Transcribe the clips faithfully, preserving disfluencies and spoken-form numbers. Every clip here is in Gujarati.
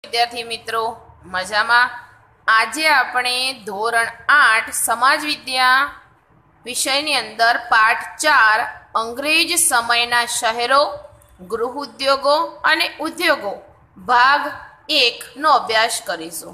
विद्यार्थी मित्रों मजामा। આજે આપણે ધોરણ આઠ સમાજ વિદ્યા વિષયની અંદર પાઠ ચાર અંગ્રેજ સમયના શહેરો, ગૃહ ઉદ્યોગો અને ઉદ્યોગો ભાગ એક નો અભ્યાસ કરીશું।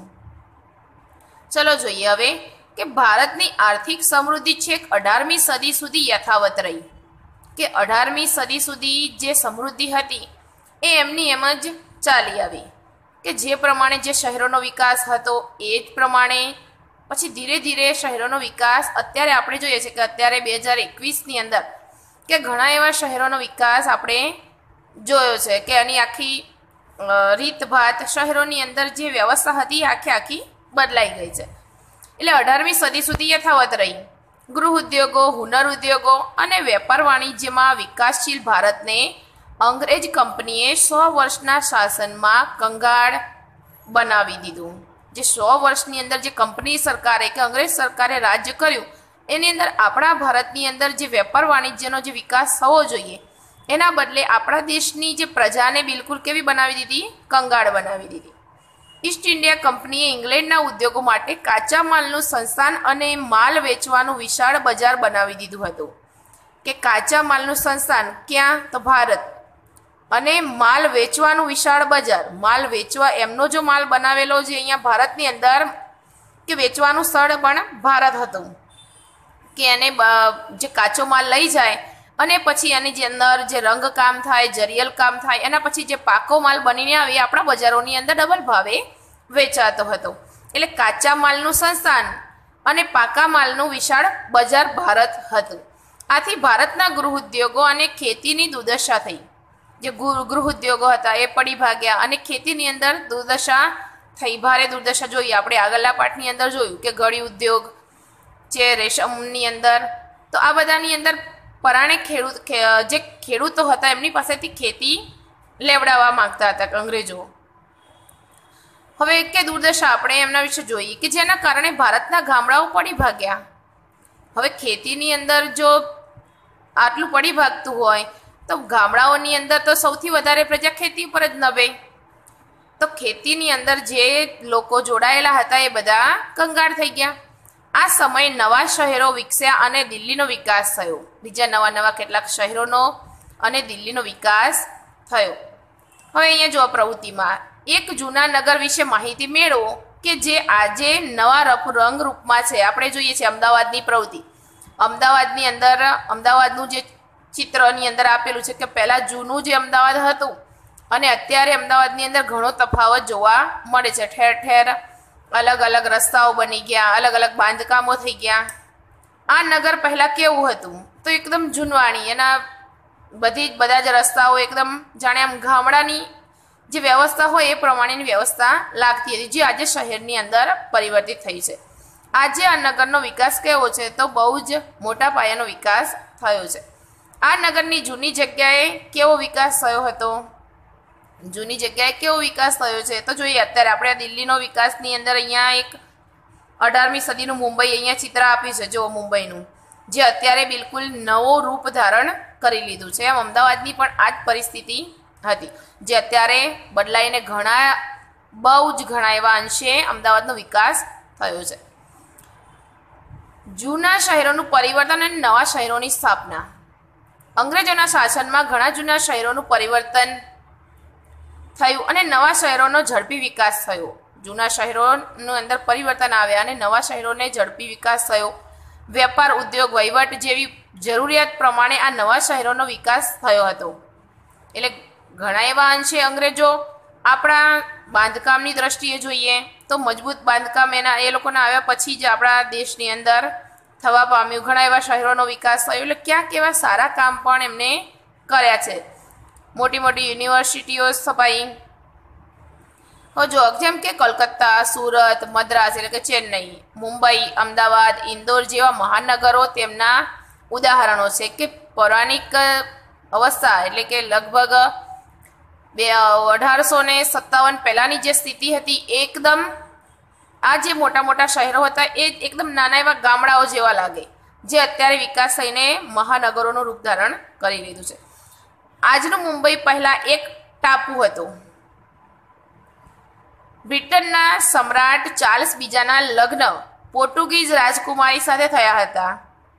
ચલો જોઈએ હવે કે ભારતની આર્થિક સમૃદ્ધિ છેક અઢારમી સદી સુધી યથાવત રહી કે અઢારમી સદી સુધી જે સમૃદ્ધિ હતી એ એમની એમ જ ચાલી આવી કે જે પ્રમાણે જે શહેરોનો વિકાસ હતો એ જ પ્રમાણે પછી ધીરે ધીરે શહેરોનો વિકાસ અત્યારે આપણે જોઈએ છે કે અત્યારે બે હજાર એકવીસની અંદર કે ઘણા એવા શહેરોનો વિકાસ આપણે જોયો છે કે એની આખી રીતભાત શહેરોની અંદર જે વ્યવસ્થા હતી આખી આખી બદલાઈ ગઈ છે। એટલે અઢારમી સદી સુધી યથાવત રહી। ગૃહ ઉદ્યોગો, હુનર ઉદ્યોગો અને વેપાર વાણિજ્યમાં વિકાસશીલ ભારતને અંગ્રેજ કંપનીએ સો વર્ષના શાસનમાં કંગાળ બનાવી દીધું। જે સો વર્ષની અંદર જે કંપની સરકારે કે અંગ્રેજ સરકારે રાજ્ય કર્યું એની અંદર આપણા ભારતની અંદર જે વેપાર વાણિજ્યનો જે વિકાસ થવો જોઈએ એના બદલે આપણા દેશની જે પ્રજાને બિલકુલ કેવી બનાવી દીધી? કંગાળ બનાવી દીધી। ઈસ્ટ ઇન્ડિયા કંપનીએ ઇંગ્લેન્ડના ઉદ્યોગો માટે કાચા માલનું સંસ્થાન અને માલ વેચવાનું વિશાળ બજાર બનાવી દીધું હતું કે કાચા માલનું સંસ્થાન ક્યાં? તો ભારત, અને માલ વેચવાનું વિશાળ બજાર। માલ વેચવા એમનો જો માલ બનાવેલો જે અહીંયા ભારતની અંદર કે વેચવાનું સ્થળ પણ ભારત હતું કે એને જે કાચો માલ લઈ જાય અને પછી એની જે અંદર જે રંગ કામ થાય, જરિયલ કામ થાય, એના પછી જે પાકો માલ બનીને આવે એ આપણા બજારોની અંદર ડબલ ભાવે વેચાતો હતો। એટલે કાચા માલનું સંસ્થાન અને પાકા માલનું વિશાળ બજાર ભારત હતું। આથી ભારતના ગૃહ ઉદ્યોગો અને ખેતીની દુર્દશા થઈ। જે ગૃહ ઉદ્યોગો હતા એ પડી ભાગ્યા અને ખેતીની અંદર દુર્દશા થઈ, ભારે દુર્દશા જોઈએ। આપણે આગળના પાઠની અંદર જોયું કે ગળી ઉદ્યોગ છે, રેશમની અંદર, તો આ બધાની અંદર પરાણે ખેડૂત જે ખેડૂતો હતા એમની પાસેથી ખેતી લેવડાવવા માંગતા હતા અંગ્રેજો। હવે કે દુર્દશા આપણે એમના વિશે જોઈએ કે જેના કારણે ભારતના ગામડાઓ પડી ભાગ્યા। હવે ખેતીની અંદર જો આટલું પડી ભાગતું હોય તો ગામડાઓની અંદર તો સૌથી વધારે પ્રજા ખેતી ઉપર જ નભે, તો ખેતીની અંદર જે લોકો જોડાયેલા હતા એ બધા કંગાળ થઈ ગયા। આ સમયે નવા શહેરો વિકસ્યા અને દિલ્હીનો વિકાસ થયો। બીજા નવા નવા કેટલાક શહેરોનો અને દિલ્હીનો વિકાસ થયો। હવે અહીંયા જો પ્રવૃત્તિમાં એક જૂના નગર વિશે માહિતી મેળવો કે જે આજે નવા રંગ રૂપમાં છે। આપણે જોઈએ છીએ અમદાવાદની પ્રવૃત્તિ, અમદાવાદની અંદર અમદાવાદનું જે ચિત્રની અંદર આપેલું છે કે પહેલાં જૂનું જે અમદાવાદ હતું અને અત્યારે અમદાવાદની અંદર ઘણો તફાવત જોવા મળે છે। ઠેર ઠેર અલગ અલગ રસ્તાઓ બની ગયા, અલગ અલગ બાંધકામો થઈ ગયા। આ નગર પહેલાં કેવું હતું? તો એકદમ જૂનવાણી, એના બધી જ બધા જ રસ્તાઓ એકદમ જાણે આમ ગામડાની જે વ્યવસ્થા હોય એ પ્રમાણેની વ્યવસ્થા લાગતી હતી, જે આજે શહેરની અંદર પરિવર્તિત થઈ છે। આજે આ નગરનો વિકાસ કેવો છે? તો બહુ જ મોટા પાયાનો વિકાસ થયો છે। આ નગરની જૂની જગ્યાએ કેવો વિકાસ થયો હતો? જૂની જગ્યાએ કેવો વિકાસ થયો છે તો જોઈએ અત્યારે આપણે દિલ્હીનો વિકાસની અંદર અહીંયા એક અઢારમી સદીનું મુંબઈ અહીંયા ચિત્ર આપ્યું છે, જો મુંબઈનું, જે અત્યારે બિલકુલ નવો રૂપ ધારણ કરી લીધું છે। એમ અમદાવાદની પણ આ જ પરિસ્થિતિ હતી, જે અત્યારે બદલાઈને ઘણા બહુ જ ઘણા એવા અંશે અમદાવાદનો વિકાસ થયો છે। જૂના શહેરોનું પરિવર્તન અને નવા શહેરોની સ્થાપના। અંગ્રેજોના શાસનમાં ઘણા જૂના શહેરોનું પરિવર્તન થયું અને નવા શહેરોનો ઝડપી વિકાસ થયો। જૂના શહેરોનું અંદર પરિવર્તન આવ્યા અને નવા શહેરોને ઝડપી વિકાસ થયો। વેપાર, ઉદ્યોગ, વહીવટ જેવી જરૂરિયાત પ્રમાણે આ નવા શહેરોનો વિકાસ થયો હતો। એટલે ઘણા એવા અંશે અંગ્રેજો આપણા બાંધકામની દ્રષ્ટિએ જોઈએ તો મજબૂત બાંધકામ એના એ લોકોના આવ્યા પછી જ આપણા દેશની અંદર થવા પામ્યું। ઘણા એવા શહેરોનો વિકાસ થયો, એટલે ક્યાંક એવા સારા કામ પણ એમને કર્યા છે। મોટી મોટી યુનિવર્સિટીઓ સ્થપાઈ, જો જેમ કે કલકત્તા, સુરત, મદ્રાસ એટલે કે ચેન્નઈ, મુંબઈ, અમદાવાદ, ઇન્દોર જેવા મહાનગરો તેમના ઉદાહરણો છે કે પૌરાણિક અવસ્થા એટલે કે લગભગ બે અઢારસો ને સત્તાવન પહેલાંની જે સ્થિતિ હતી એકદમ આ જે મોટા મોટા શહેરો હતા એ એકદમ નાના એવા ગામડાઓ જેવા લાગે, જે અત્યારે વિકાસ થઈને મહાનગરોનું રૂપ ધારણ કરી લીધું છે। આજનું મુંબઈ પહેલાં એક ટાપુ હતું બ્રિટનના સમ્રાટ ચાર્લ્સ બીજાના લગ્ન પોર્ટુગીઝ રાજકુમારી સાથે થયા હતા.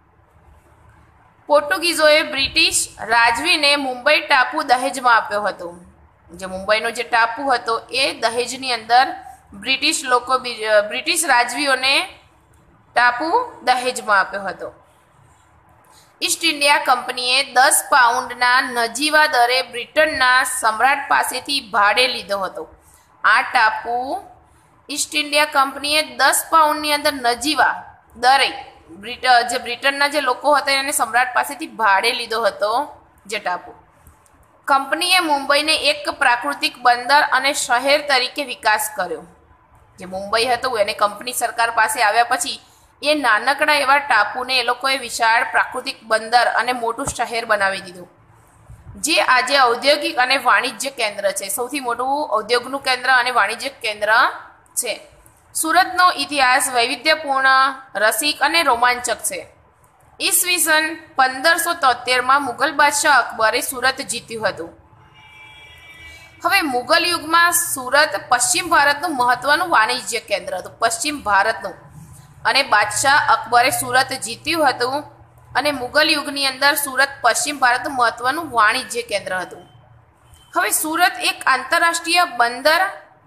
પોર્ટુગીઝોએ બ્રિટિશ રાજવીને મુંબઈ ટાપુ દહેજમાં આપ્યો હતો. જે મુંબઈનો જે ટાપુ હતો એ દહેજની અંદર બ્રિટિશ લોકો બ્રિટિશ રાજવીઓને ટાપુ દહેજમાં આપ્યો હતો. ઈસ્ટ ઇન્ડિયા કંપનીએ દસ પાઉન્ડના નજીવા દરે બ્રિટનના સમ્રાટ પાસેથી ભાડે લીધો હતો. આ ટાપુ ઈસ્ટ ઇન્ડિયા કંપનીએ દસ પાઉન્ડની અંદર નજીવા દરે બ્રિટ જે બ્રિટનના જે લોકો હતા એને સમ્રાટ પાસેથી ભાડે લીધો હતો જે ટાપુ. કંપનીએ મુંબઈને એક પ્રાકૃતિક બંદર અને શહેર તરીકે વિકાસ કર્યો. જે મુંબઈ હતું એને કંપની સરકાર પાસે આવ્યા પછી એ નાનકડા એવા ટાપુને એ લોકોએ વિશાળ પ્રાકૃતિક બંદર અને મોટું શહેર બનાવી દીધું, જે આજે ઔદ્યોગિક અને વાણિજ્ય કેન્દ્ર છે. સૌથી મોટું ઔદ્યોગનું કેન્દ્ર અને વાણિજ્ય કેન્દ્ર છે. સુરતનો ઇતિહાસ વૈવિધ્યપૂર્ણ, રસિક અને રોમાંચક છે. ઈસવીસન પંદરસો તોતેરમાં મુગલ બાદશાહ અકબરે સુરત જીત્યું હતું. હવે મુગલ યુગમાં સુરત પશ્ચિમ ભારતનું મહત્વનું વાણિજ્ય કેન્દ્ર હતું, પશ્ચિમ ભારતનું. અને બાદશાહ અકબરે સુરત જીત્યું હતું અને મુગલ યુગની અંદર સુરત પશ્ચિમ ભારતનું મહત્વનું વાણિજ્ય કેન્દ્ર હતું. હવે સુરત એક આંતરરાષ્ટ્રીય બંદર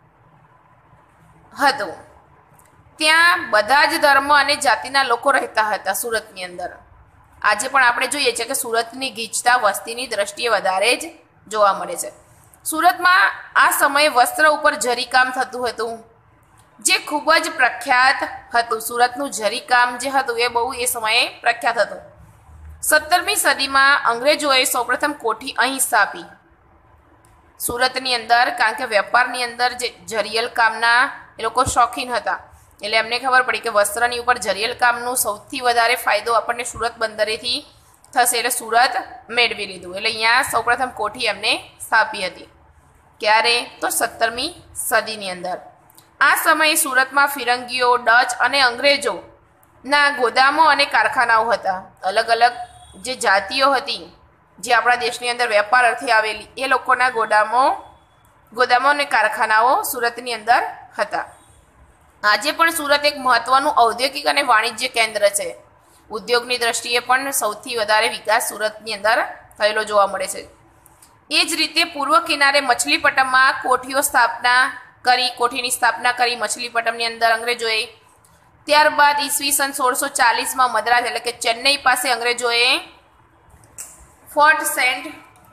હતું. ત્યાં બધા જ ધર્મ અને જાતિના લોકો રહેતા હતા સુરતની અંદર. આજે પણ આપણે જોઈએ છીએ કે સુરતની ગીચતા વસ્તીની દ્રષ્ટિએ વધારે જ જોવા મળે છે. સુરતમાં આ સમયે વસ્ત્ર ઉપર જરીકામ થતું હતું, જે ખૂબ જ પ્રખ્યાત હતું. સુરતનું જરીકામ જે હતું એ બહુ એ સમયે પ્રખ્યાત હતું. સત્તરમી સદીમાં અંગ્રેજોએ સૌપ્રથમ કોઠી અહીં સ્થાપી સુરતની અંદર, કારણ કે વેપારની અંદર જે જરિયલ કામના એ લોકો શોખીન હતા. એટલે એમને ખબર પડી કે વસ્ત્રની ઉપર જરિયલ કામનું સૌથી વધારે ફાયદો આપણને સુરત બંદરેથી થશે, એટલે સુરત મેળવી લીધું. એટલે અહીંયા સૌપ્રથમ કોઠી એમને સ્થાપી હતી. ક્યારે? તો સત્તરમી સદીની અંદર. આ સમયે સુરતમાં ફિરંગીઓ, ડચ અને અંગ્રેજોના ગોદામો અને કારખાનાઓ હતા. અલગ અલગ જે જાતિઓ હતી જે આપણા દેશની અંદર વેપાર અર્થે આવેલી, એ લોકોના ગોદામો ગોદામો અને કારખાનાઓ સુરતની અંદર હતા. આજે પણ સુરત એક મહત્વનું ઔદ્યોગિક અને વાણિજ્ય કેન્દ્ર છે. ઉદ્યોગની દ્રષ્ટિએ પણ સૌથી વધારે વિકાસ સુરતની અંદર થયેલો જોવા મળે છે. એ જ રીતે પૂર્વ કિનારે મછલીપટ્ટમમાં કોઠીઓ સ્થાપના કરી કોઠીની સ્થાપના કરી મછલીપટ્ટમની અંદર અંગ્રેજોએ. ત્યારબાદ ઈસવીસન સોળસો ચાલીસમાં મદ્રાસ એટલે કે ચેન્નઈ પાસે અંગ્રેજોએ ફોર્ટ સેન્ટ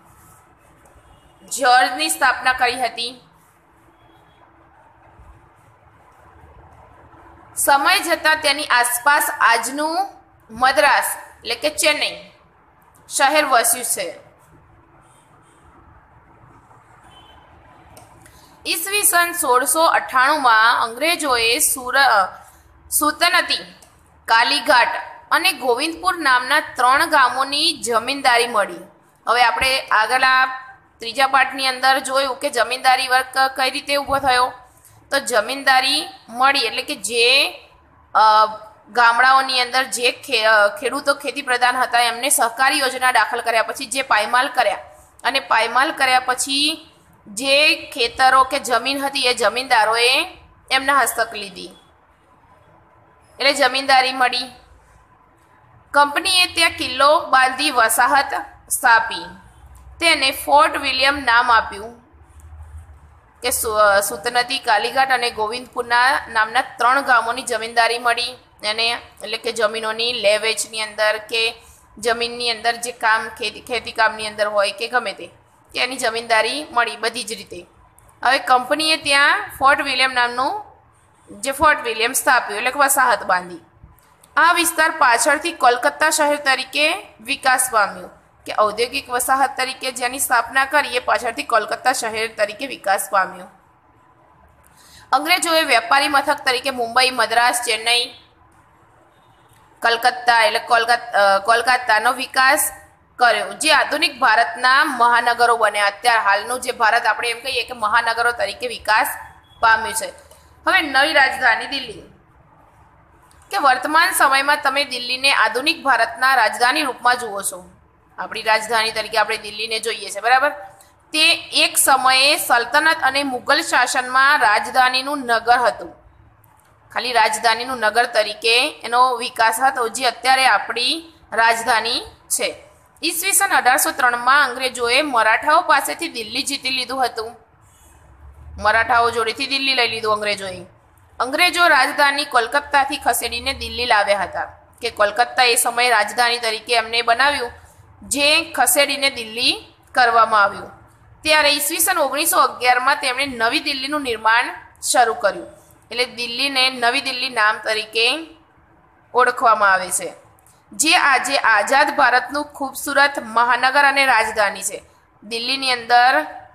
જ્યોર્જની સ્થાપના કરી હતી. સમય જતાં તેની આસપાસ આજનું મદ્રાસ એટલે કે ચેન્નઈ શહેર વસ્યું છે. ઈસવીસન સોળસો અઠ્ઠાણુંમાં અંગ્રેજોએ સુર સુતનતી, કાલીઘાટ અને ગોવિંદપુર નામના ત્રણ ગામોની જમીનદારી મળી. હવે આપણે આગળના ત્રીજા પાઠની અંદર જોયું કે જમીનદારી વર્ગ કઈ રીતે ઊભો થયો. તો જમીનદારી મળી એટલે કે જે ગામડાઓની અંદર જે ખેડૂતો ખેતી પ્રધાન હતા એમને સહકારી યોજના દાખલ કર્યા પછી જે પાયમાલ કર્યા અને પાયમાલ કર્યા પછી જે ખેતરો કે જમીન હતી એ જમીનદારોએ એમના હસ્તક લીધી, એટલે જમીનદારી મળી. કંપનીએ ત્યાં કિલ્લો બાંધી વસાહત સ્થાપી. તેને ફોર્ટ વિલિયમ નામ આપ્યું કે સુતનતી, કાલીઘાટ અને ગોવિંદપુરના નામના ત્રણ ગામોની જમીનદારી મળી. અને એટલે કે જમીનોની લે વેચની અંદર કે જમીનની અંદર જે કામ ખેતી ખેતી કામની અંદર હોય કે ગમે તે એની જમીનદારી મળી બધી જ રીતે. હવે કંપનીએ ત્યાં ફોર્ટ વિલિયમ નામનું જે ફોર્ટ વિલિયમ સ્થાપ્યું એટલે કે વસાહત બાંધી. આ વિસ્તાર પાછળથી કોલકાતા શહેર તરીકે વિકાસ પામ્યું, કે ઔદ્યોગિક વસાહત તરીકે જેની સ્થાપના કરી એ પાછળથી કોલકાતા શહેર તરીકે વિકાસ પામ્યું. અંગ્રેજોએ વેપારી મથક તરીકે મુંબઈ, મદ્રાસ, ચેન્નઈ, કલકત્તા એટલે કોલકાતા કોલકાતાનો વિકાસ કર્યો, જે આધુનિક ભારતના મહાનગરો બન્યા. અત્યારે હાલનું જે ભારત આપણે એમ કહીએ કે મહાનગરો તરીકે વિકાસ પામ્યું છે. હવે નવી રાજધાની દિલ્હી, કે વર્તમાન સમયમાં તમે દિલ્હીને આધુનિક ભારતના રાજધાની રૂપમાં જુઓ છો. આપણી રાજધાની તરીકે આપણે દિલ્હીને જોઈએ છે, બરાબર. તે એક સમયે સલ્તનત અને મુગલ શાસનમાં રાજધાનીનું નગર હતું. ખાલી રાજધાનીનું નગર તરીકે એનો વિકાસ હતો, જે અત્યારે આપણી રાજધાની છે. ઈસવીસન અઢારસો ત્રણમાં અંગ્રેજોએ મરાઠાઓ પાસેથી દિલ્હી જીતી લીધું હતું. મરાઠાઓ જોડેથી દિલ્હી લઈ લીધું અંગ્રેજોએ. અંગ્રેજો રાજધાની કોલકાતાથી ખસેડીને દિલ્હી લાવ્યા હતા, કે કોલકાતા એ સમયે રાજધાની તરીકે એમને બનાવ્યું, જે ખસેડીને દિલ્હી કરવામાં આવ્યું. ત્યારે ઈસવીસન ઓગણીસો અગિયારમાં તેમણે નવી દિલ્હીનું નિર્માણ શરૂ કર્યું. એટલે દિલ્હીને નવી દિલ્હી નામ તરીકે ઓળખવામાં આવે છે, જે આજે આઝાદ ભારતનું ખૂબસૂરત મહાનગર અને રાજધાની છે. દિલ્હીની અંદર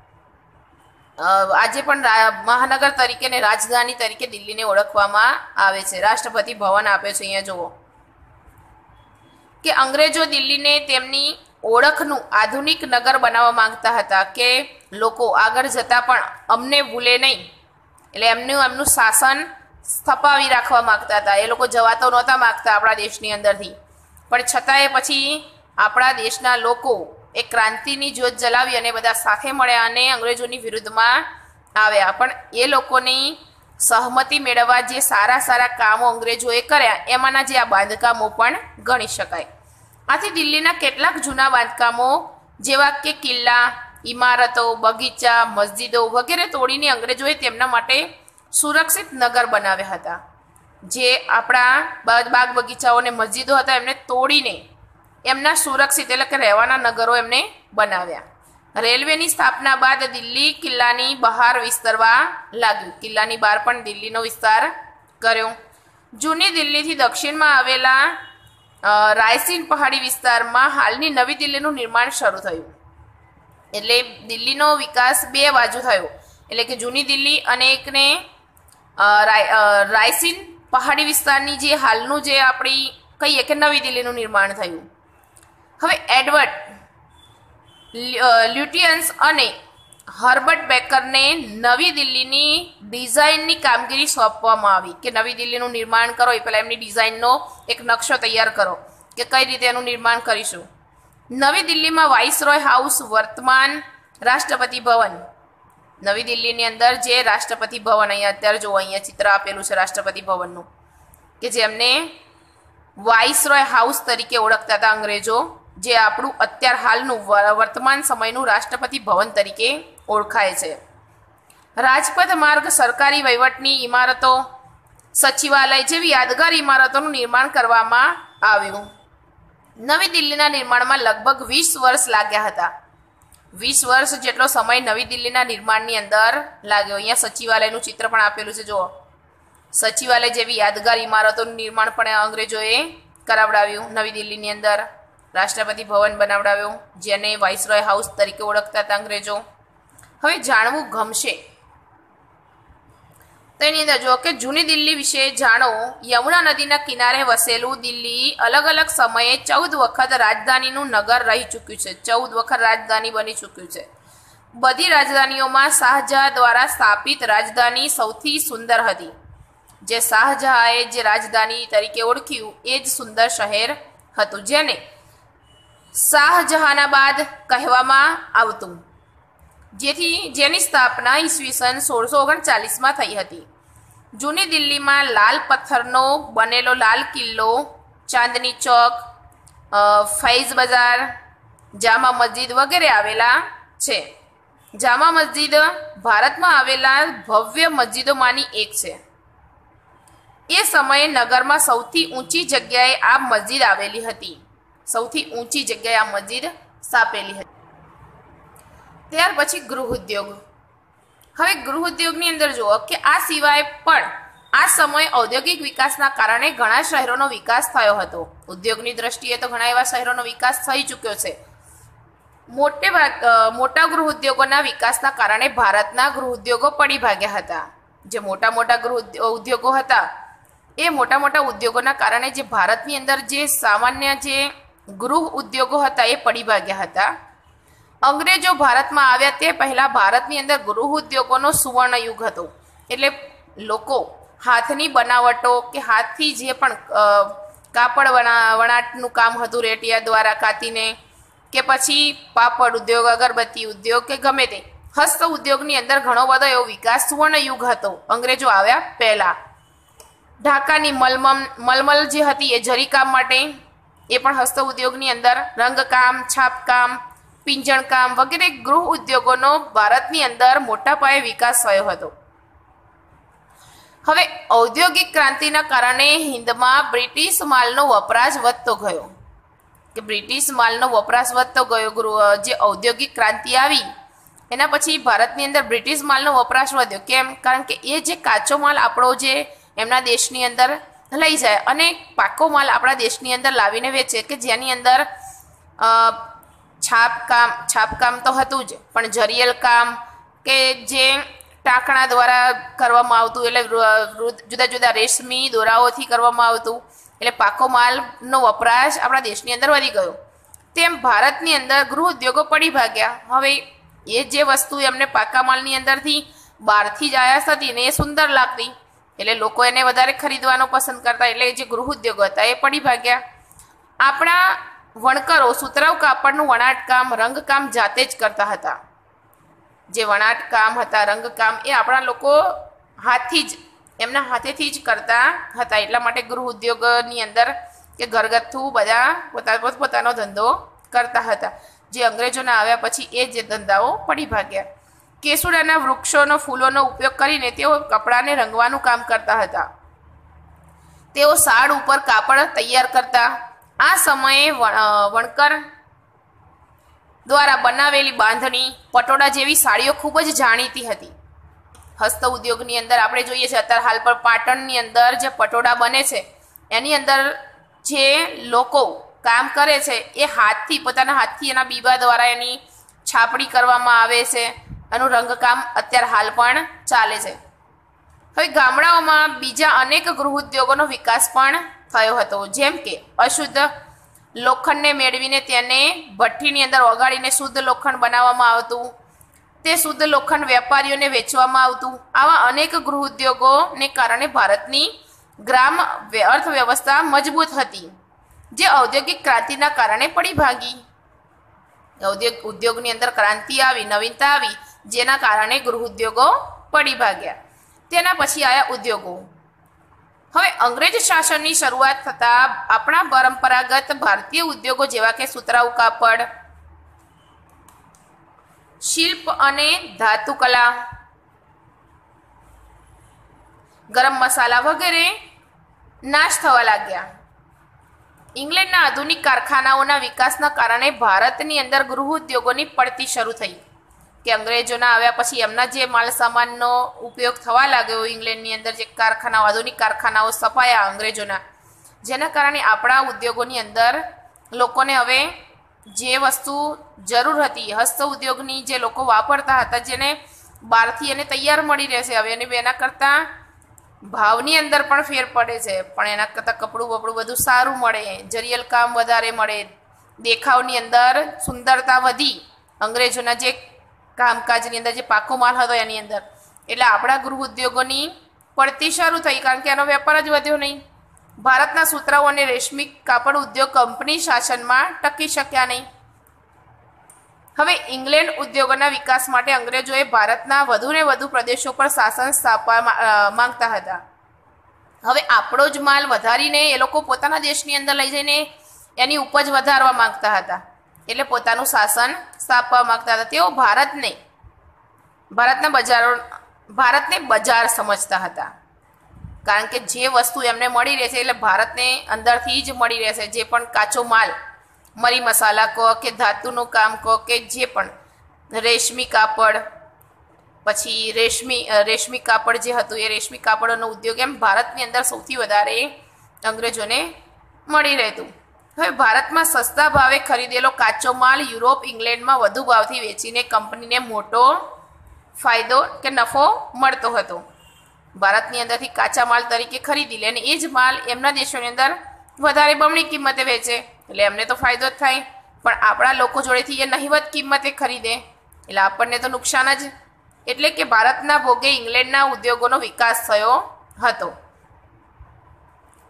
આજે પણ મહાનગર તરીકે ને રાજધાની તરીકે દિલ્હીને ઓળખવામાં આવે છે. રાષ્ટ્રપતિ ભવન આપ્યો છે, અહીંયા જુઓ કે અંગ્રેજો દિલ્હીને તેમની ઓળખનું આધુનિક નગર બનાવવા માંગતા હતા, કે લોકો આગળ જતા પણ અમને ભૂલે નહીં. એટલે એમનું એમનું શાસન સ્થપાવી રાખવા માંગતા હતા. એ લોકો જવા તો નહોતા માંગતા આપણા દેશની અંદરથી, પણ છતાંય પછી આપણા દેશના લોકો એક ક્રાંતિની જ્યોત જલાવી અને બધા સાથે મળ્યા અને અંગ્રેજોની વિરુદ્ધમાં આવ્યા. પણ એ લોકોની સહમતિ મેળવવા જે સારા સારા કામો અંગ્રેજોએ કર્યા, એમાંના જે આ બાંધકામો પણ ગણી શકાય. આથી દિલ્હીના કેટલાક જૂના બાંધકામો જેવા કે કિલ્લા, ઇમારતો, બગીચા, મસ્જિદો વગેરે તોડીને અંગ્રેજોએ તેમના માટે સુરક્ષિત નગર બનાવ્યા હતા. જે આપણા બાગ બગીચાઓ અને મસ્જિદો હતા એમને તોડીને એમના સુરક્ષિત એટલે કે રહેવાના નગરો એમને બનાવ્યા. રેલવેની સ્થાપના બાદ દિલ્હી કિલ્લાની બહાર વિસ્તરવા લાગ્યું. કિલ્લાની બહાર પણ દિલ્હીનો વિસ્તાર કર્યો. જૂની દિલ્હીથી દક્ષિણમાં આવેલા રાયસીન પહાડી વિસ્તારમાં હાલની નવી દિલ્હીનું નિર્માણ શરૂ થયું. એટલે દિલ્હીનો વિકાસ બે બાજુ થયો, એટલે કે જૂની દિલ્હી અને એકને રાયસીન પહાડી વિસ્તારની જે હાલનું જે આપણી કહીએ કે નવી દિલ્હીનું નિર્માણ થયું. હવે એડવર્ડ લ્યુટિયન્સ અને હર્બર્ટ બેકરને નવી દિલ્હીની ડિઝાઇનની કામગીરી સોંપવામાં આવી, કે નવી દિલ્હીનું નિર્માણ કરો એ પહેલાં એમની ડિઝાઇનનો એક નકશો તૈયાર કરો કે કઈ રીતે એનું નિર્માણ કરીશું. નવી દિલ્હીમાં વાઇસરોય હાઉસ, વર્તમાન રાષ્ટ્રપતિ ભવન, નવી દિલ્હીની અંદર જે રાષ્ટ્રપતિ ભવન અહીંયા અત્યારે જો અહીંયા ચિત્ર આપેલું છે રાષ્ટ્રપતિ ભવનનું, કે જેમને વાઇસરોય હાઉસ તરીકે ઓળખતા હતા અંગ્રેજો, જે આપણું અત્યાર હાલનું વર્તમાન સમયનું રાષ્ટ્રપતિ ભવન તરીકે ઓળખાય છે. રાજપથ માર્ગ, સરકારી વહીવટની ઇમારતો, સચિવાલય જેવી યાદગાર ઇમારતોનું નિર્માણ કરવામાં આવ્યું. નવી દિલ્હીના નિર્માણમાં લગભગ વીસ વર્ષ લાગ્યા હતા. વીસ વર્ષ જેટલો સમય નવી દિલ્હીના નિર્માણની અંદર લાગ્યો. અહીંયા સચિવાલયનું ચિત્ર પણ આપેલું છે, જુઓ. સચિવાલય જેવી યાદગાર ઇમારતોનું નિર્માણ પણ અંગ્રેજોએ કરાવડાવ્યું. નવી દિલ્હીની અંદર રાષ્ટ્રપતિ ભવન બનાવડાવ્યું, જેને વાઇસરોય હાઉસ તરીકે ઓળખતા હતા અંગ્રેજો. હવે જાણવું ગમશે તો એની અંદર જુઓ કે જૂની દિલ્હી વિશે જાણો. યમુના નદીના કિનારે વસેલું દિલ્હી અલગ અલગ સમયે ચૌદ વખત રાજધાનીનું નગર રહી ચૂક્યું છે. ચૌદ વખત રાજધાની બની ચૂક્યું છે. બધી રાજધાનીઓમાં શાહજહાં દ્વારા સ્થાપિત રાજધાની સૌથી સુંદર હતી. જે શાહજહાંએ જે રાજધાની તરીકે ઓળખ્યું એ જ સુંદર શહેર હતું, જેને શાહજહાનાબાદ કહેવામાં આવતું, જેથી જેની સ્થાપના ઈસવીસન સોળસો ઓગણચાલીસમાં થઈ હતી. જૂની દિલ્હીમાં લાલ પથ્થરનો બનેલો લાલ કિલ્લો, ચાંદની ચોક, ફૈઝ બજાર, જામા મસ્જિદ વગેરે આવેલા છે. જામા મસ્જિદ ભારતમાં આવેલા ભવ્ય મસ્જિદોમાંની એક છે. એ સમયે નગરમાં સૌથી ઊંચી જગ્યાએ આ મસ્જિદ આવેલી હતી. સૌથી ઊંચી જગ્યાએ આ મસ્જિદ સ્થાપેલી હતી. ત્યાર પછી ગૃહ ઉદ્યોગ. હવે ગૃહ ઉદ્યોગની અંદર જુઓ કે આ સિવાય પણ આ સમયે ઔદ્યોગિક વિકાસના કારણે ઘણા શહેરોનો વિકાસ થયો હતો. ઉદ્યોગની દ્રષ્ટિએ તો ઘણા એવા શહેરોનો વિકાસ થઈ ચૂક્યો છે. મોટે ભાગ મોટા ગૃહ ઉદ્યોગોના વિકાસના કારણે ભારતના ગૃહ ઉદ્યોગો પડી ભાગ્યા હતા. જે મોટા મોટા ગૃહ ઉદ્યોગો હતા એ મોટા મોટા ઉદ્યોગોના કારણે જે ભારતની અંદર જે સામાન્ય જે ગૃહ ઉદ્યોગો હતા એ પડી ભાગ્યા હતા. અંગ્રેજો ભારતમાં આવ્યા તે પહેલા ભારતની અંદર ગૃહ ઉદ્યોગોનો સુવર્ણ યુગ હતો. એટલે લોકો હાથની બનાવટો કે હાથથી જે પણ કાપડ વણા વણાટનું કામ હતું, રેટિયા દ્વારા કાતીને કે પછી પાપડ ઉદ્યોગ, અગરબત્તી ઉદ્યોગ કે ગમે તે હસ્ત ઉદ્યોગની અંદર ઘણો બધો એવો વિકાસ સુવર્ણ યુગ હતો અંગ્રેજો આવ્યા પહેલાં. ઢાકાની મલમલ મલમલ જે હતી એ જરીકામ માટે, એ પણ હસ્ત ઉદ્યોગની અંદર રંગકામ, છાપકામ, પિંજણકામ વગેરે ગૃહ ઉદ્યોગોનો ભારતની અંદર મોટા પાયે વિકાસ થયો હતો. હવે ઔદ્યોગિક ક્રાંતિના કારણે હિન્દમાં બ્રિટિશ માલનો વપરાશ વધતો ગયો કે બ્રિટિશ માલનો વપરાશ વધતો ગયો. જે ઔદ્યોગિક ક્રાંતિ આવી એના પછી ભારતની અંદર બ્રિટિશ માલનો વપરાશ વધ્યો. કેમ? કારણ કે એ જે કાચો માલ આપણો જે એમના દેશની અંદર લઈ જાય અને પાકો માલ આપણા દેશની અંદર લાવીને વેચે, કે જેની અંદર છાપકામ છાપકામ તો હતું જ, પણ જરિયલ કામ કે જે ટાંકણા દ્વારા કરવામાં આવતું, એટલે જુદા જુદા રેશમી દોરાઓથી કરવામાં આવતું, એટલે પાકો માલનો વપરાશ આપણા દેશની અંદર વધી ગયો. તેમ ભારતની અંદર ગૃહ ઉદ્યોગો પડી ભાગ્યા. હવે એ જે વસ્તુ એમને પાકા માલની અંદરથી બહારથી જ આયાત થતી ને એ સુંદર લાગતી, એટલે લોકો એને વધારે ખરીદવાનો પસંદ કરતા, એટલે જે ગૃહ ઉદ્યોગો હતા એ પડી ભાગ્યા. આપણા વણકરો સુતરાઉ કાપડનું વણાટકામ, રંગકામ જાતે જ કરતા હતા. જે વણાટકામ હતા, રંગકામ, એ આપણા લોકો હાથથી જ એમના હાથેથી જ કરતા હતા. એટલા માટે ગૃહ ઉદ્યોગની અંદર કે ઘરગથ્થુ બધા પોતા પોતપોતાનો ધંધો કરતા હતા. જે અંગ્રેજોના આવ્યા પછી એ જે ધંધાઓ પડી ભાગ્યા. કેસુડાના વૃક્ષોનો ફૂલોનો ઉપયોગ કરીને તેઓ કપડાને રંગવાનું કામ કરતા હતા. તેઓ સાડ ઉપર કાપડ તૈયાર કરતા. આ સમયે વણકર દ્વારા બનાવેલી બાંધણી, પટોળા જેવી સાડીઓ ખૂબ જ જાણીતી હતી. હસ્ત ઉદ્યોગની અંદર આપણે જોઈએ છીએ અત્યારે હાલ પર પાટણની અંદર જે પટોળા બને છે એની અંદર જે લોકો કામ કરે છે એ હાથથી, પોતાના હાથથી એના બીબા દ્વારા એની છાપણી કરવામાં આવે છે. એનું રંગકામ અત્યારે હાલ પણ ચાલે છે. હવે ગામડાઓમાં બીજા અનેક ગૃહ ઉદ્યોગોનો વિકાસ પણ થયો હતો, જેમ કે અશુદ્ધ લોખંડને મેળવીને તેને ભઠ્ઠીની અંદર ઓગાળીને શુદ્ધ લોખંડ બનાવવામાં આવતું, તે શુદ્ધ લોખંડ વેપારીઓને વેચવામાં આવતું. આવા અનેક ગૃહ ઉદ્યોગોને કારણે ભારતની ગ્રામ અર્થવ્યવસ્થા મજબૂત હતી, જે ઔદ્યોગિક ક્રાંતિના કારણે પડી ભાગી. ઔદ્યોગિક ઉદ્યોગની અંદર ક્રાંતિ આવી, નવીનતા આવી, જેના કારણે ગૃહ ઉદ્યોગો પડી ભાગ્યા. તેના પછી આવ્યા ઉદ્યોગો. હવે અંગ્રેજ શાસનની શરૂઆત થતાં આપણા પરંપરાગત ભારતીય ઉદ્યોગો જેવા કે સુતરાઉ કાપડ, શિલ્પ અને ધાતુકલા, ગરમ મસાલા વગેરે નાશ થવા લાગ્યા. ઇંગ્લેન્ડના આધુનિક કારખાનાઓના વિકાસના કારણે ભારતની અંદર ગૃહ ઉદ્યોગોની પડતી શરૂ થઈ. કે અંગ્રેજોના આવ્યા પછી એમના જે માલ સામાનનો ઉપયોગ થવા લાગ્યો, ઇંગ્લેન્ડની અંદર જે કારખાનાઓ, આધુનિક કારખાનાઓ સ્થપાયા અંગ્રેજોના, જેના કારણે આપણા ઉદ્યોગોની અંદર લોકોને હવે જે વસ્તુ જરૂર હતી હસ્ત ઉદ્યોગની, જે લોકો વાપરતા હતા, જેને બહારથી એને તૈયાર મળી રહેશે, હવે એને એના કરતાં ભાવની અંદર પણ ફેર પડે છે, પણ એના કરતાં કપડું બપડું બધું સારું મળે, જરિયલ કામ વધારે મળે, દેખાવની અંદર સુંદરતા વધી અંગ્રેજોના જે કામકાજની અંદર, જે પાકો માલ હતો એની અંદર. એટલે આપણા ગૃહ ઉદ્યોગોની પડતી શરૂ થઈ, કારણ કે એનો વેપાર જ વધ્યો નહીં. ભારતના સુતરાઉ અને રેશમી કાપડ ઉદ્યોગ કંપની શાસનમાં ટકી શક્યા નહીં. હવે ઇંગ્લેન્ડ ઉદ્યોગોના વિકાસ માટે અંગ્રેજોએ ભારતના વધુ ને વધુ પ્રદેશો પર શાસન સ્થાપવા માંગતા હતા. હવે આપણો જ માલ વધારીને એ લોકો પોતાના દેશની અંદર લઈ જઈને એની ઉપજ વધારવા માંગતા હતા, એટલે પોતાનું શાસન સ્થાપવા માંગતા હતા. તેઓ ભારતને ભારતના બજારો ભારતને બજાર સમજતા હતા, કારણ કે જે વસ્તુ એમને મળી રહેશે એટલે ભારતને અંદરથી જ મળી રહેશે. જે પણ કાચો માલ, મરી મસાલા કહો કે ધાતુનું કામ કહો કે જે પણ રેશમી કાપડ, પછી રેશમી રેશમી કાપડ જે હતું એ રેશમી કાપડનો ઉદ્યોગ, એમ ભારતની અંદર સૌથી વધારે અંગ્રેજોને મળી રહેતું. હવે ભારતમાં સસ્તા ભાવે ખરીદેલો કાચો માલ યુરોપ, ઇંગ્લેન્ડમાં વધુ ભાવથી વેચીને કંપનીને મોટો ફાયદો કે નફો મળતો હતો. ભારતની અંદરથી કાચા માલ તરીકે ખરીદી લે અને એ જ માલ એમના દેશોની અંદર વધારે બમણી કિંમતે વેચે, એટલે એમને તો ફાયદો જ થાય, પણ આપણા લોકો જોડેથી એ નહિવત કિંમતે ખરીદે એટલે આપણને તો નુકસાન જ. એટલે કે ભારતના ભોગે ઇંગ્લેન્ડના ઉદ્યોગોનો વિકાસ થયો હતો.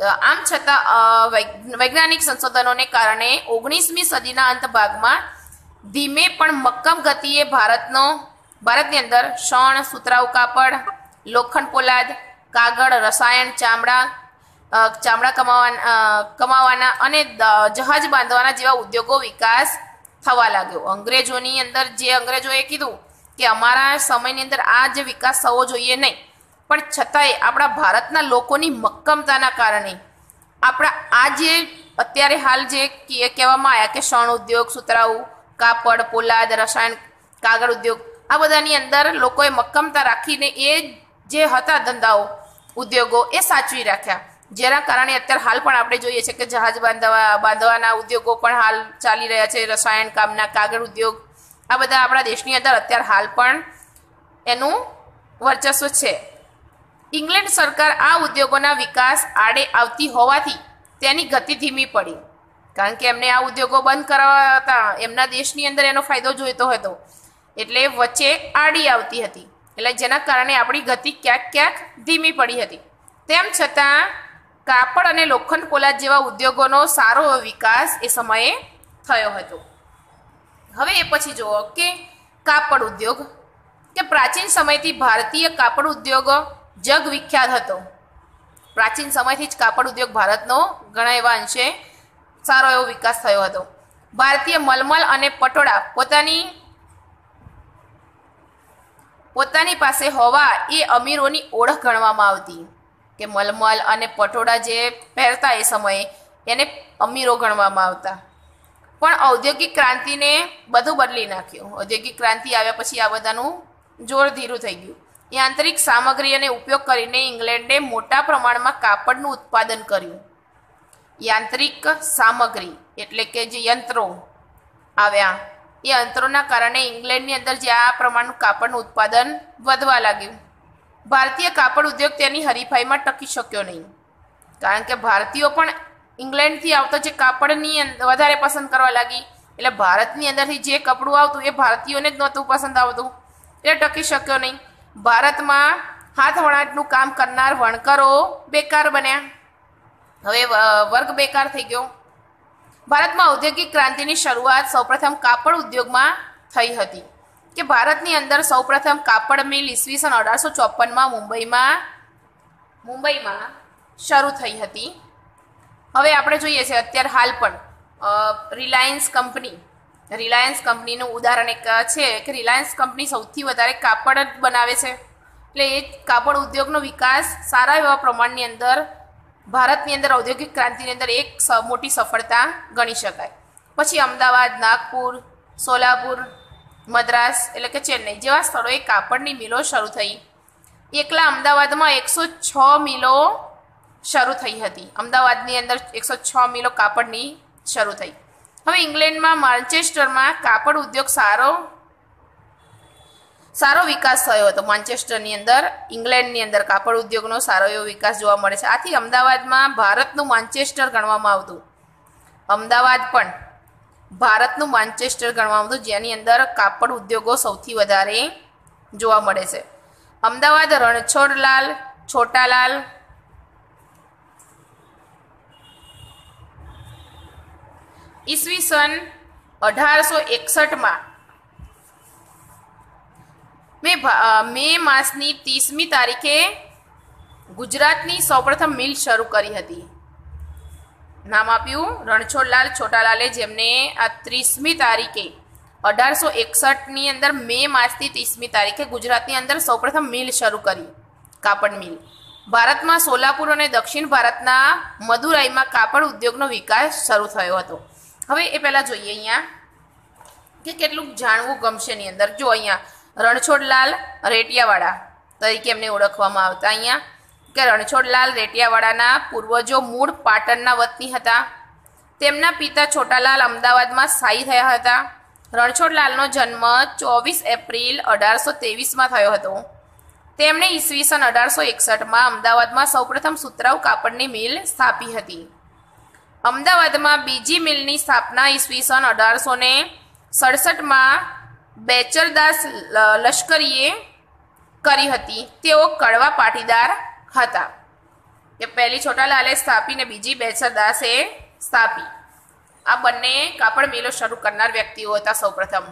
આમ છતાં વૈજ્ઞાનિક સંશોધનોને કારણે ઓગણીસમી સદીના અંત ભાગમાં ધીમે પણ મક્કમ ગતિએ ભારતનો ભારતની અંદર શણ, સુતરાઉ કાપડ, લોખંડ પોલાદ, કાગળ, રસાયણ, ચામડા ચામડા કમાવાના કમાવાના અને જહાજ બાંધવાના જેવા ઉદ્યોગો વિકાસ થવા લાગ્યો. અંગ્રેજોની અંદર જે અંગ્રેજોએ કીધું કે અમારા સમયની અંદર આ જે વિકાસ થવો જોઈએ નહીં, પણ છતાંય આપણા ભારતના લોકોની મક્કમતાના કારણે આપણા આ જે અત્યારે હાલ જે કહેવામાં આવ્યા કે શણ ઉદ્યોગ, સુતરાઉ કાપડ, પોલાદ, રસાયણ, કાગળ ઉદ્યોગ, આ બધાની અંદર લોકોએ મક્કમતા રાખીને એ જે હતા ધંધાઓ, ઉદ્યોગો એ સાચવી રાખ્યા, જેના કારણે અત્યારે હાલ પણ આપણે જોઈએ છીએ કે જહાજ બાંધવા બાંધવાના ઉદ્યોગો પણ હાલ ચાલી રહ્યા છે. રસાયણ કામના, કાગળ ઉદ્યોગ, આ બધા આપણા દેશની અંદર અત્યારે હાલ પણ એનું વર્ચસ્વ છે. ઇંગ્લેન્ડ સરકાર આ ઉદ્યોગોના વિકાસ આડે આવતી હોવાથી તેની ગતિ ધીમી પડી, કારણ કે એમને આ ઉદ્યોગો બંધ કરાવવા હતા, એમના દેશની અંદર એનો ફાયદો જોઈતો હતો, એટલે વચ્ચે આડી આવતી હતી, એટલે જેના કારણે આપણી ગતિ ક્યાંક ક્યાંક ધીમી પડી હતી. તેમ છતાં કાપડ અને લોખંડ પોલાદ જેવા ઉદ્યોગોનો સારો વિકાસ એ સમયે થયો હતો. હવે એ પછી જુઓ કે કાપડ ઉદ્યોગ, કે પ્રાચીન સમયથી ભારતીય કાપડ ઉદ્યોગ જગ વિખ્યાત હતો. પ્રાચીન સમયથી જ કાપડ ઉદ્યોગ ભારતનો ઘણા એવા અંશે સારો એવો વિકાસ થયો હતો. ભારતીય મલમલ અને પટોળા પોતાની પોતાની પાસે હોવા એ અમીરોની ઓળખ ગણવામાં આવતી, કે મલમલ અને પટોળા જે પહેરતા એ સમયે એને અમીરો ગણવામાં આવતા. પણ ઔદ્યોગિક ક્રાંતિને બધું બદલી નાખ્યું. ઔદ્યોગિક ક્રાંતિ આવ્યા પછી આ બધાનું જોર ધીરું થઈ ગયું. યાંત્રિક સામગ્રી અને ઉપયોગ કરીને ઇંગ્લેન્ડે મોટા પ્રમાણમાં કાપડનું ઉત્પાદન કર્યું. યાંત્રિક સામગ્રી એટલે કે જે યંત્રો આવ્યા, એ યંત્રોના કારણે ઇંગ્લેન્ડની અંદર જે આ પ્રમાણનું કાપડનું ઉત્પાદન વધવા લાગ્યું. ભારતીય કાપડ ઉદ્યોગ તેની હરીફાઈમાં ટકી શક્યો નહીં, કારણ કે ભારતીયો પણ ઇંગ્લેન્ડથી આવતો જે કાપડની વધારે પસંદ કરવા લાગી, એટલે ભારતની અંદરથી જે કપડું આવતું એ ભારતીયોને જ નહોતું પસંદ આવતું, એટલે ટકી શક્યો નહીં. ભારતમાં હાથ વણાટનું કામ કરનાર વણકરો બેકાર બન્યા, હવે વર્ગ બેકાર થઈ ગયો. ભારતમાં ઔદ્યોગિક ક્રાંતિની શરૂઆત સૌપ્રથમ કાપડ ઉદ્યોગમાં થઈ હતી, કે ભારતની અંદર સૌપ્રથમ કાપડ મિલ ઈસવીસન અઢારસો ચોપનમાં મુંબઈમાં મુંબઈમાં શરૂ થઈ હતી. હવે આપણે જોઈએ છીએ અત્યારે હાલ પણ રિલાયન્સ કંપની રિલાયન્સ કંપનીનું ઉદાહરણ એક છે કે રિલાયન્સ કંપની સૌથી વધારે કાપડ જ બનાવે છે, એટલે એ કાપડ ઉદ્યોગનો વિકાસ સારા એવા પ્રમાણની અંદર ભારતની અંદર ઔદ્યોગિક ક્રાંતિની અંદર એક મોટી સફળતા ગણી શકાય. પછી અમદાવાદ, નાગપુર, સોલાપુર, મદ્રાસ એટલે કે ચેન્નઈ જેવા સ્થળોએ કાપડની મિલો શરૂ થઈ. એકલા અમદાવાદમાં એકસો છ મિલો શરૂ થઈ હતી. અમદાવાદની અંદર એકસો છ મિલો કાપડની શરૂ થઈ. હવે ઇંગ્લેન્ડમાં માન્ચેસ્ટરમાં કાપડ ઉદ્યોગ સારો સારો વિકાસ થયો હતો. માન્ચેસ્ટરની અંદર ઇંગ્લેન્ડની અંદર કાપડ ઉદ્યોગનો સારો એવો વિકાસ જોવા મળે છે. આથી અમદાવાદમાં ભારતનું માન્ચેસ્ટર ગણવામાં આવતું. અમદાવાદ પણ ભારતનું માન્ચેસ્ટર ગણવામાં આવતું, જેની અંદર કાપડ ઉદ્યોગો સૌથી વધારે જોવા મળે છે. અમદાવાદ રણછોડલાલ છોટાલાલ ઈસવીસન અઢારસો એકસઠમાં મે મે માસની ત્રીસમી તારીખે ગુજરાતની સૌપ્રથમ મિલ શરૂ કરી હતી. નામ આપ્યું રણછોડલાલ છોટાલાલે, જેમને આ ત્રીસમી તારીખે અઢારસો એકસઠની અંદર મે માસની ત્રીસમી તારીખે ગુજરાતની અંદર સૌપ્રથમ મિલ શરૂ કરી, કાપડ મિલ. ભારતમાં સોલાપુર અને દક્ષિણ ભારતના મદુરાઈમાં કાપડ ઉદ્યોગનો વિકાસ શરૂ થયો હતો. હવે એ પહેલાં જોઈએ અહીંયા કે કેટલું જાણવું ગમશે એની અંદર. જો અહીંયા રણછોડલાલ રેટિયાવાળા તરીકે એમને ઓળખવામાં આવતા. અહીંયા કે રણછોડલાલ રેટિયાવાળાના પૂર્વજો મૂળ પાટણના વતની હતા. તેમના પિતા છોટાલાલ અમદાવાદમાં સ્થાયી થયા હતા. રણછોડલાલનો જન્મ ચોવીસ એપ્રિલ અઢારસો ત્રેવીસમાં થયો હતો. તેમણે ઈસવીસન અઢારસો એકસઠમાં અમદાવાદમાં સૌપ્રથમ સુતરાઉ કાપડની મિલ સ્થાપી હતી. અમદાવાદમાં બીજી મિલની સ્થાપના ઈસવીસન અઢારસો ને સડસઠમાં બેચરદાસ લશ્કરીએ કરી હતી. તેઓ કડવા પાટીદાર હતા. કે પહેલી છોટાલાલે સ્થાપી ને બીજી બેચર દાસે સ્થાપી. આ બંને કાપડ મિલો શરૂ કરનાર વ્યક્તિઓ હતા સૌપ્રથમ.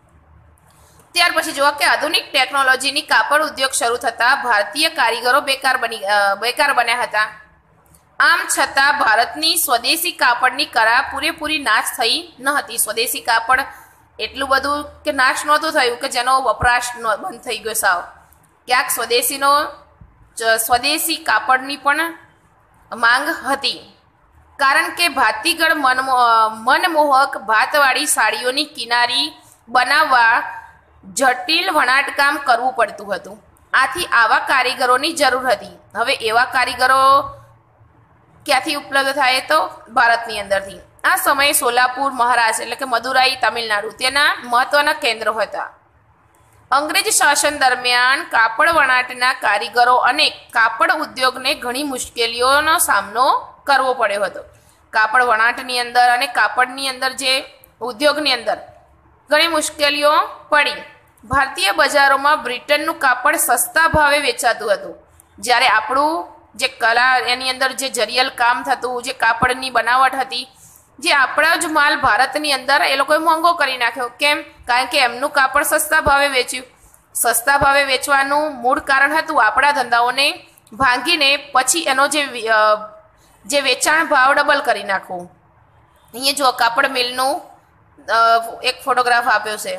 ત્યાર પછી જુઓ કે આધુનિક ટેકનોલોજીની કાપડ ઉદ્યોગ શરૂ થતાં ભારતીય કારીગરો બેકાર બની બેકાર બન્યા હતા. આમ છતાં ભારતની સ્વદેશી કાપડની કળા પૂરેપૂરી નાશ થઈ ન હતી. સ્વદેશી કાપડ એટલું બધું કે નાશ નહોતું થયું કે જેનો વપરાશ બંધ થઈ ગયો સાવ. ક્યાંક સ્વદેશીનો સ્વદેશી કાપડની પણ માંગ હતી, કારણ કે ભાતીગળ મનમો મનમોહક ભાતવાળી સાડીઓની કિનારી બનાવવા જટિલ વણાટકામ કરવું પડતું હતું. આથી આવા કારીગરોની જરૂર હતી. હવે એવા કારીગરો ક્યાંથી ઉપલબ્ધ થાય? તો ભારતની અંદરથી. આ સમયે સોલાપુર મહારાષ્ટ્ર એટલે કે મદુરાઈ તમિલનાડુ તેના મહત્વના કેન્દ્રો હતા. અંગ્રેજ શાસન દરમિયાન કાપડ વણાટના કારીગરો અને કાપડ ઉદ્યોગને ઘણી મુશ્કેલીઓનો સામનો કરવો પડ્યો હતો. કાપડ વણાટની અંદર અને કાપડની અંદર જે ઉદ્યોગની અંદર ઘણી મુશ્કેલીઓ પડી. ભારતીય બજારોમાં બ્રિટનનું કાપડ સસ્તા ભાવે વેચાતું હતું, જ્યારે આપણું જે કલા એની અંદર જે જરિયલ કામ થતું, જે કાપડની બનાવટ હતી, જે આપણા જ માલ ભારતની અંદર એ લોકોએ મોંઘો કરી નાખ્યો. કેમ? કારણ કે એમનું કાપડ સસ્તા ભાવે વેચ્યું. સસ્તા ભાવે વેચવાનું મૂળ કારણ હતું આપણા ધંધાઓને ભાંગીને પછી એનો જે જે વેચાણ ભાવ ડબલ કરી નાખવું. અહીંયા જો કાપડ મિલનું એક ફોટોગ્રાફ આપ્યો છે,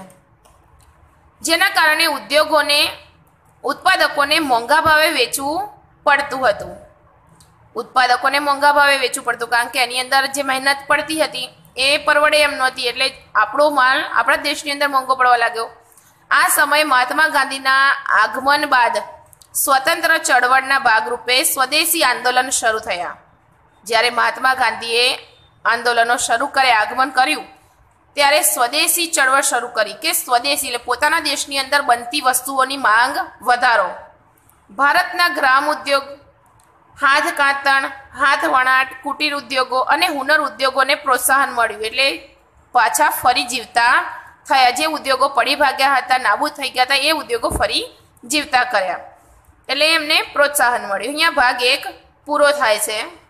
જેના કારણે ઉદ્યોગોને ઉત્પાદકોને મોંઘા ભાવે વેચવું પડતું હતું. ઉત્પાદકોને મોંઘા ભાવે વેચવું પડતું કારણ કે એની અંદર જે મહેનત પડતી હતી એ પરવડે એમ નહોતી, એટલે આપણો માલ આપણા દેશની અંદર મોંઘો પડવા લાગ્યો. આ સમયે મહાત્મા ગાંધીના આગમન બાદ સ્વતંત્ર ચળવળના ભાગરૂપે સ્વદેશી આંદોલન શરૂ થયા. જ્યારે મહાત્મા ગાંધીએ આંદોલનો શરૂ કરે, આગમન કર્યું, ત્યારે સ્વદેશી ચળવળ શરૂ કરી કે સ્વદેશી એટલે પોતાના દેશની અંદર બનતી વસ્તુઓની માંગ વધારો. ભારતના ગ્રામ ઉદ્યોગ, હાથ કાતણ, હાથ વણાટ, કુટીર ઉદ્યોગો અને હુનર ઉદ્યોગોને પ્રોત્સાહન મળ્યું. એટલે પાછા ફરી જીવતા થયા. જે ઉદ્યોગો પડી ભાગ્યા હતા, નાબૂદ થઈ ગયા હતા, એ ઉદ્યોગો ફરી જીવતા કર્યા. એટલે એમને પ્રોત્સાહન મળ્યું. અહીંયા ભાગ એક પૂરો થાય છે.